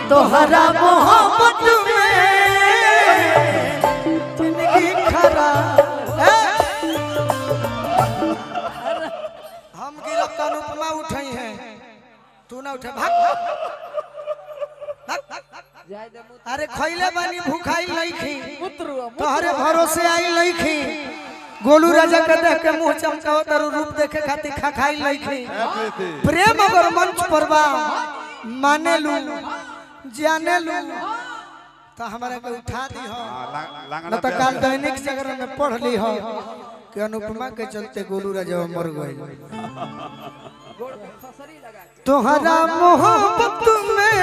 तोहरा मोहब्बत में जिंदगी खराब। हम गिरफ्त का अनुपमा उठाई हैं, तू ना उठे, भाग। अरे खैले बानी भूखाई लईखी, तोहरे भरोसे आई लईखी। गोलू राजा के देख के मुंह चमकाओ तारू रूप देखे खातिर खाई लईखी। प्रेम अगर मंच पर बा माने लू जाने लू तो हमारा के उठा दी हो, न तो काल दैनिक जागरण में पढ़ ली हो कि अनुपमा के चलते गोलू राजा मर गए। तोहरा मोहब्बत में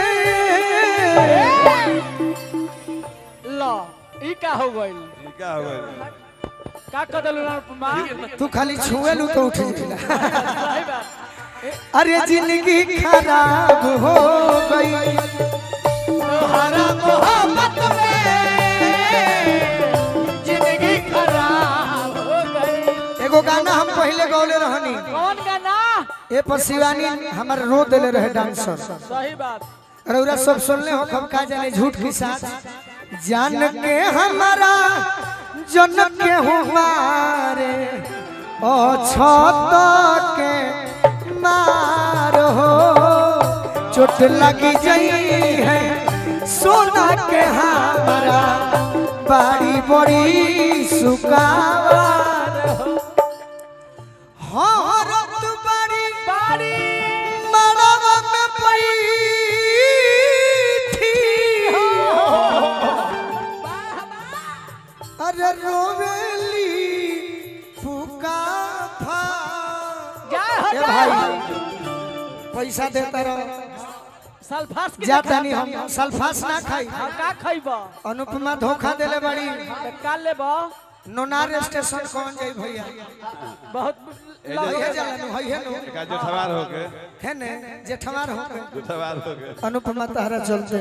लो ई का हो गइल, का कदल अनुपमा। तू खाली छुए लू तो उठ जिला। अरे जिंदगी खराब हो गई तोहरा मोहब्बत में, जिंदगी खराब हो गई। एगो गाना हम पहले गौले रहनी। कौन गाना? ए पर शिवानी हमार रो देले रहे डांसर। सही बात। रउरा सब सुनले हो, खब का जाने झूठ की साथ। जान के हमारा जन के हमारे ओ छत के मार हो, चोट लगी जाई है सोना के हमारा बाड़ी बड़ी सुकावार हो। हाँ रत बाड़ी बाड़ी मड़वा में पई थी, अरे रोवेली फूका फा। ए भाई पैसा देता रहो, सल्फास के जाता नहीं हम सल्फास ना खाई। का खइबो? अनुपमा धोखा देले बड़ी। का लेबो? नोनार स्टेशन कौन जाई भैया? बहुत लइहे जालनु हइहे नु का जेठवार हो के है ने जेठवार हो के जेठवार हो के अनुपमा तारा चलते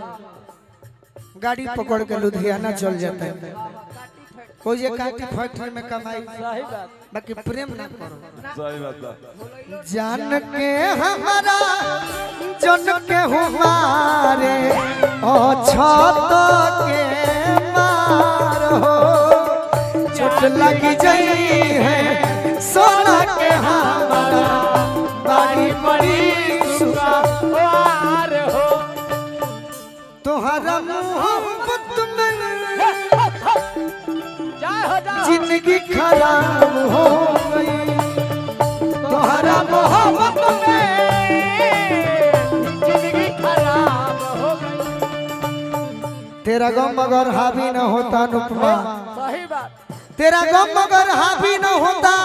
गाड़ी पकड़ के लुधियाना चल जाते हैं। कोई ये काटी फैक्ट्री में कमाई, सही बात। बाकी प्रेम ना करो। सही बात बा। जान के हमारा जन के हमारे ओ छत के मार हो, चोट लगी जाई है सोना के हमारा बाड़ी बड़ी सुखार हो। तोहरा मोहब्बत में जिंदगी खराब हो गई, तोहरा मोहब्बत में जिंदगी खराब हो गई। तेरा गम अगर हावी न होता अनुपमा, सही बात। तेरा गम अगर हावी न होता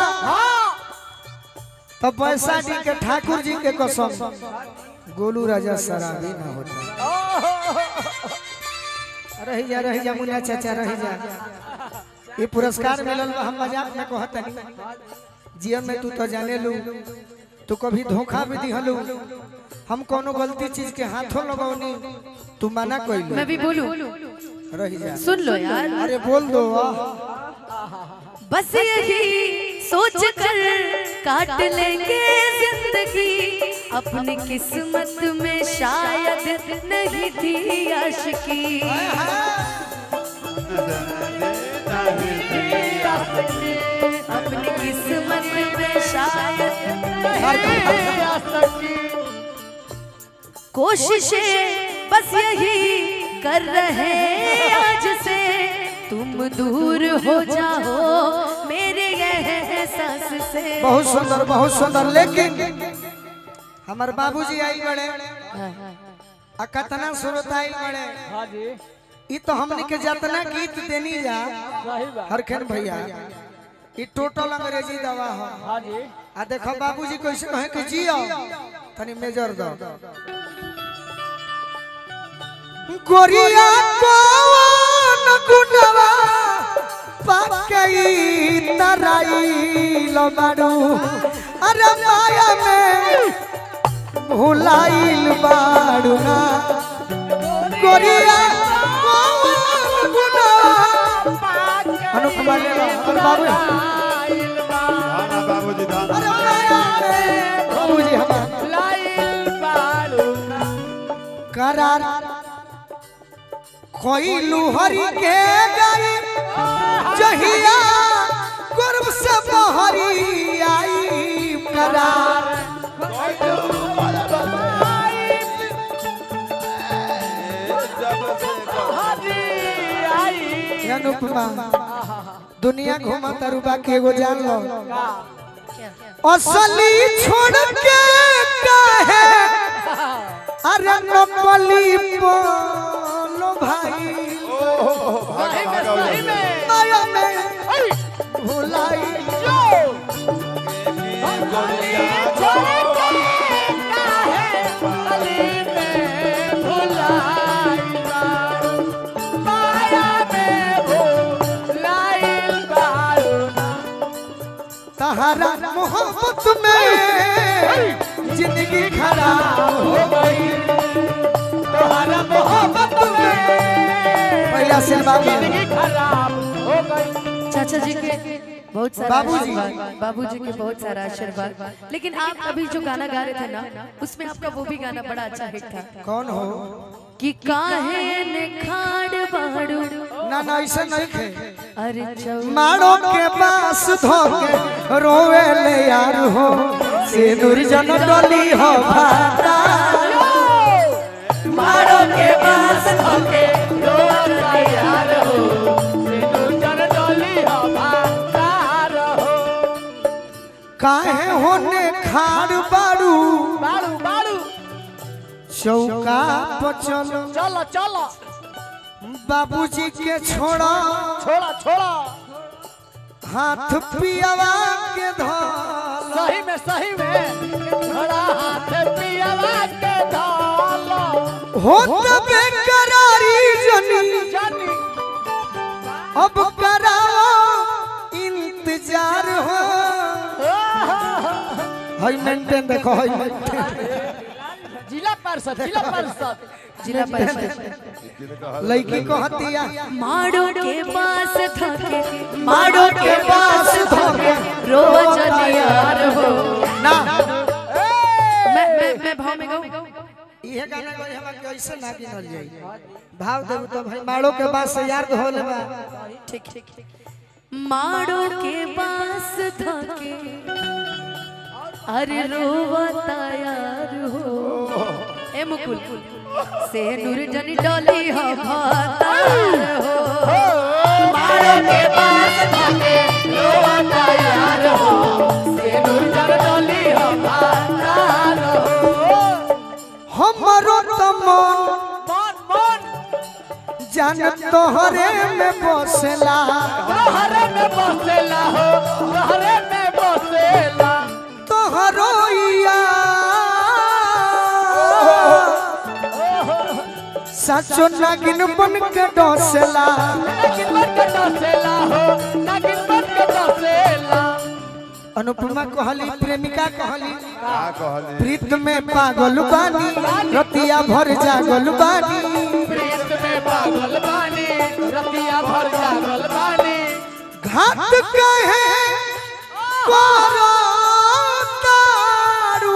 तो पैसा जी के ठाकुर जी के कसम गोलू राजा शराबी न होता। रही जा मुन्ना चाचा रही जा। ये पुरस्कार मिलल हम मजाक में कहता नहीं, जीवन में तू तो जाने लू, तू कभी धोखा भी दिहलू। हम कोनो गलती चीज के हाथों लगौनी, तू मना कइलू। मैं भी बोलूं? रही जा, सुन लो यार। अरे बोल दो। बस यही सोच कर काट लेंगे जिंदगी, अपनी किस्मत में शायद नहीं थी आशिकी। अपनी किस्मत में शायद कोशिशें बस यही कर रहे आज से, तुम दूर हो जाओ मेरे एहसास से। बहुत सुंदर। लेकिन हमारे बाबूजी आई बड़े आ कतना सुरत आई बड़े। हां जी ई तो हमने के जतना गीत देनी जा सही बात। हरखेन भैया ई टोटल अंग्रेजी दवा हो। हां जी आ देखो बाबूजी कैसे कहे कि जियो तनी मेजर दो। गोरिया कौन गुनवा पाकई तराई लबाड़ू, अरे माया में भुलाइल बाड़ू ना। गोरिया कौन गुनवा अनुपमा ले लो और बाबू धाना बाबूजी धाना। अरे माया में बाबूजी हमारा करार कोई लुहरी के गई जहिया गर्व से बहरी आई करार अनुपमा दुनिया घुमा तारू बाकी एगो जान लो असली छोड़ के काहे अरे नकली बोलो भाई माया में भुलाई तहरा मोहब्बत में जिंदगी खराब हो गई तहरा मोहब्बत में पहला से जिंदगी खराब हो गई। चाचा जी के बहुत सारा बाबूजी बाबूजी के बहुत सारा आशीर्वाद। लेकिन आप अभी जो गाना गा रहे थे ना उसमें आपका वो भी गाना बड़ा अच्छा हिट था। कौन हो कि काहे ने खाड़ बाड़ू ना ना ऐसा नहीं थे अरे मारो के पास धोके रोवे ले यार हो सिंदूर जन डोली हो भाता मारो के पास धोके रोवे ले यार हो सिंदूर जन डोली हो भाता रहो काहे होने खाड़ बाड़ू बाड़ू बाड़ू चौका पर चलो चलो चलो बाबूजी के छोड़ा छोड़ा छोड़ा हाथ पियावा के धोला सही में छोड़ा हाथ पियावा के धोलो हो तबे करारी जनी जानी अब कराओ इंतजार हो हाय मेंटेन देखो हाय मेंटेन जिला परिषद लड़की को हतिया माड़ो के पास धके माड़ो के पास धके रोज यार हो ना मैं भाव में गाऊं ये गाना कोई हम कैसे ना गिनल जाई भाव देब तो भाई माड़ो के पास से यार हो लेबा ठीक माड़ो के पास धके अरे रोवता यार हो ए मुकुल से नूर जनी डोली हो भातार हो मारो के पास धके रोवता यार हो से नूर जनी डोली हो भातार हो हमरो तमन मन जान तोहरे में बसला तोहरे में बसेला हो तोहरे में बसेला तोहरो सचो नागिन बन के डोसेला नागिन बन के डोसेला हो नागिन बन के डोसेला अनुपमा कहली प्रेमिका कहली का कहली प्रीत में पागल बानी रतिया भर जागल बानी प्रीत में पागल बानी रतिया भर जागल बानी घात कहे करो तारू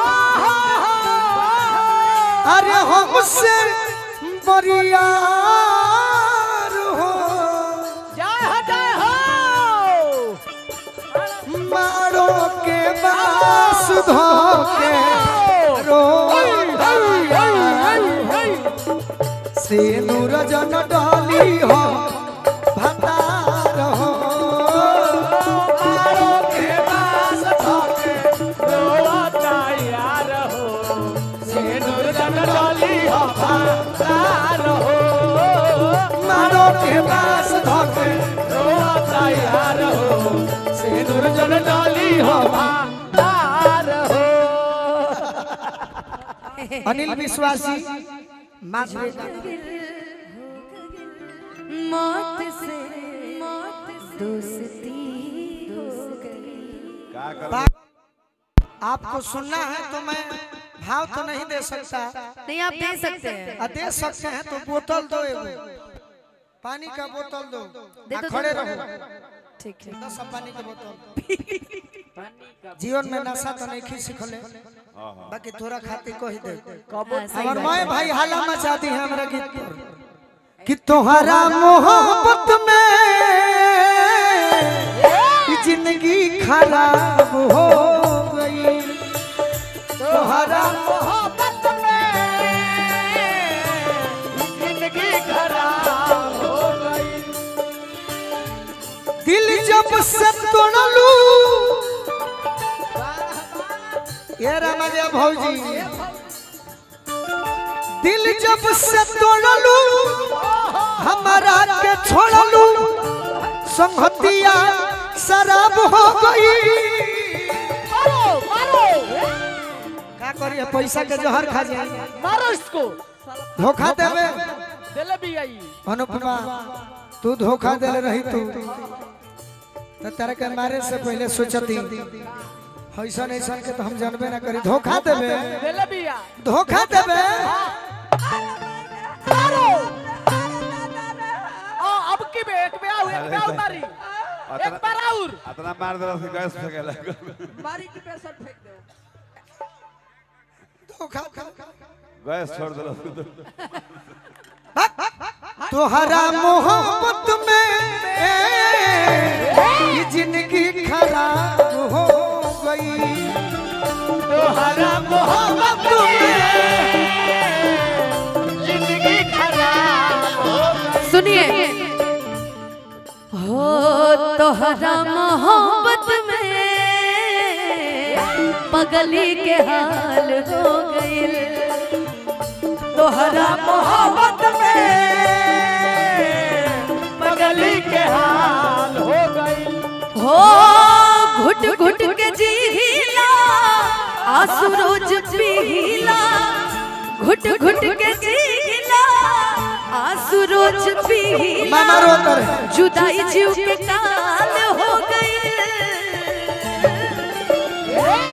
अरे हमसे बरियार हो जय हो मारो के बास धोके रो सिंदूर जन डाली हो भतार हो मारो के बास धोके रोता यार हो सिंदूर जन डाली हो भातार हो मारो के बास धोके रोता यार हो सिंदूर जन डाली हो भातार हो अनिल विश्वासी मौत से दोस्ती हो गई। का कर आपको सुनना है तो मैं भाव तो नहीं दे सकता नहीं आप दे सकते हैं दे सकते हैं तो बोतल दो एगो पानी का बोतल दो दे दो, खड़े दे दो। रहो ठीक है 10 पानी का बोतल जीवन में नशा तो नहीं सीखले हां हां बाकी थोड़ा खाती कह दे हाँ, सही और बात। मैं भाई हाला मचा दी है हमरा गीत पर कि तोहरा मोहब्बत में जिंदगी खराब हो गई तोहरा मोहब्बत में जिंदगी खराब हो गई। दिल जब से तोड़लू ये रामाजय भौजी दिल जब से तोड़लू हमारा के छोड़लू संगतिया शराब हो गई मारो मारो का करिए पैसा के जहर खा जाए मारो इसको। धोखा देवे दिल भी आई अनुपमा तू धोखा देले रही तू तो तेरे के मारे से पहले सोचती ऐसन ऐसन के तो हम जानबे ना करी धोखा देवे दिल भी आ धोखा देवे मारो अब की एक में आओ एक में आओ मारी एक बार और इतना मार दे कि गैस फेंके लगा मारी की पैसा फेंक दो। धोखा गैस छोड़ दे तोहरा मोहब्बत में ये जिंदगी खराब हो गई तोहरा मोहब्बत में जिंदगी खराब हो गई। सुनिए हो तोहरा मोहब्बत में पगली के हाल हो गई तोहरा मोहब्बत में पगली के हाल हो गई। हो घुट घुट के जीला आंसू रोज पीला घुट घुट के जीला आंसू रोज पीला मामा रोता रहे जुदाई जीव के काल